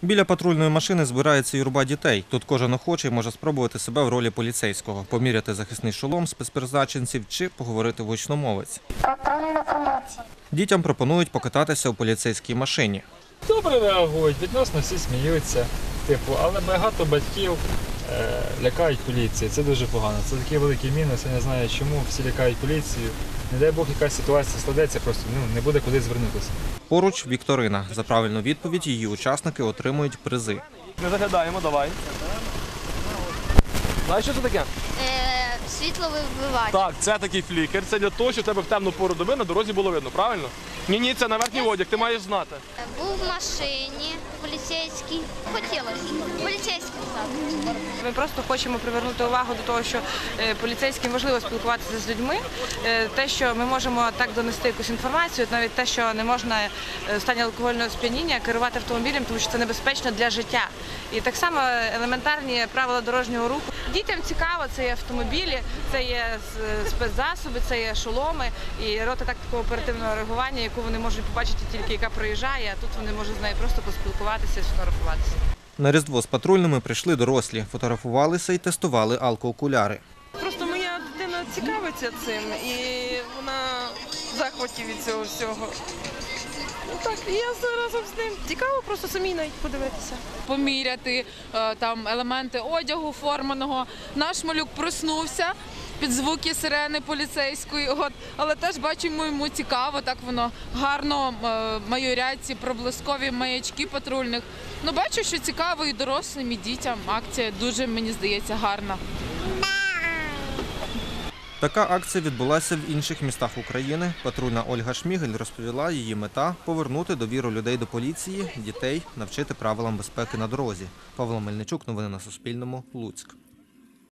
Біля патрульної машини збирається юрба дітей. Тут кожен охочий може спробувати себе в ролі поліцейського, поміряти захисний шолом спецпризначенців чи поговорити гучномовець. Дітям пропонують покататися у поліцейській машині. Добре реагують, відносно всі сміються, але багато батьків лякають поліції. Це дуже погано. Це такий великий мінус, я не знаю чому, всі лякають поліцію. Не дай Бог, якась ситуація складеться, просто не буде куди звернутися. Поруч вікторина. За правильну відповідь її учасники отримують призи. Ми заглядаємо, давай. Знаєш, що це таке? Світловибивач. Так, це такий флікер. Це для того, щоб в тебе в темну пору доби на дорозі було видно, правильно? Ні, це на верхній одяг, ти маєш знати. Був в машині поліцейський. Хотілося. Поліцейський став. Ми просто хочемо привернути увагу до того, що поліцейським важливо спілкуватися з людьми. Те, що ми можемо так донести якусь інформацію, навіть те, що не можна в стані алкогольного сп'яніння керувати автомобілем, тому що це небезпечно для життя. І так само елементарні правила дорожнього руху. Дітям цікаво, це є автомобілі, це є спецзасоби, це є шоломи і рота тактико оперативного реагування, яку вони можуть побачити тільки яка проїжджає, а тут вони можуть з нею просто поспілкуватися і сфотографуватися. На Різдво з патрульними прийшли дорослі, фотографувалися і тестували алкоокуляри. Просто моя дитина цікавиться цим і вона в захваті від цього всього. Так, і я разом з ним. Цікаво просто самі навіть подивитися. Поміряти там елементи одягу форманого. Наш малюк проснувся під звуки сирени поліцейської, але теж бачимо, йому цікаво, так воно гарно майорять ці проблискові маячки патрульних. Ну, бачу, що цікаво і дорослим, і дітям. Акція дуже, мені здається, гарна. Така акція відбулася в інших містах України. Патрульна Ольга Шмігель розповіла, її мета – повернути довіру людей до поліції, дітей, навчити правилам безпеки на дорозі. Павло Мельничук, новини на Суспільному, Луцьк.